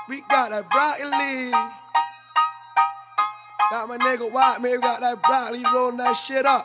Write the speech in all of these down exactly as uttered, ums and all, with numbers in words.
We got that broccoli. Got my nigga White, man, we got that broccoli, rolling that shit up.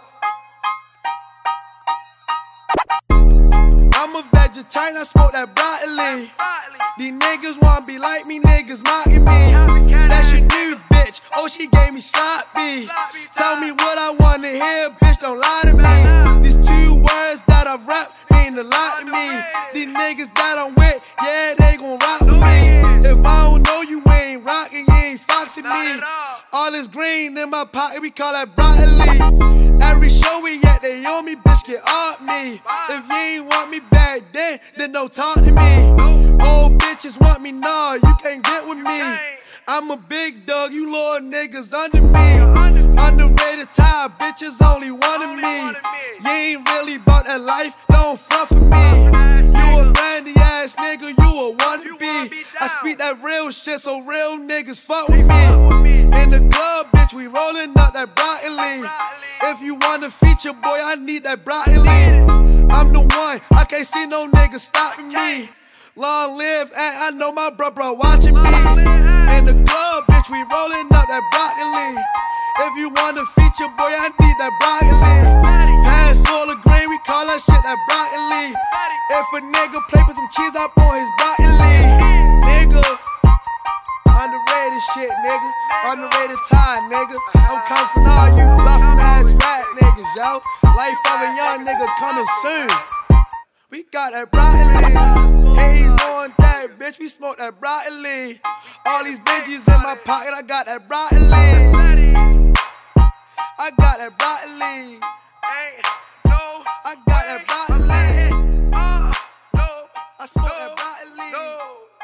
I'm a vegetarian, I smoke that broccoli. These niggas wanna be like me, niggas mocking me. That's your new bitch, oh she gave me sloppy. Tell me what I wanna hear, bitch, don't lie to me. These two words that I rap mean a lot to me. These niggas that I'm with, yeah, they gon' rock with me. If I don't know you ain't rockin', you ain't foxing me. All this green in my pocket, we call that broccoli. Every show we at, they on me, bitch, get off me. If you ain't want me back then, then don't talk to me. Old bitches want me, nah, you can't get with me. I'm a big dog, you little niggas under me. Underrated top, bitches only wanted me. You ain't really about that life, don't front for me. You a brandy ass nigga, you a wannabe. I speak that real shit, so real niggas fuck with me. In the club, bitch, we rollin' up that broccoli. If you want a feature, boy, I need that broccoli. I'm the one, I can't see no nigga stopping me. Long live, and I know my bro bro watching me. In the club, bitch, we rollin' up that broccoli. If you want a feature, boy, I need that broccoli. Pants full of green, we call that shit that broccoli. If a nigga play, put some cheese up on his broccoli. Nigga, underrated shit, nigga. Underrated tie, nigga. I'm coming from all you bluffing ass rap niggas, yo. Life of a young nigga coming soon. We got that broccoli. Haze on that, bitch, we smoke that broccoli. All these Benjis in my pocket, I got that broccoli. I got that broccoli. I got that broccoli. I smoke that broccoli.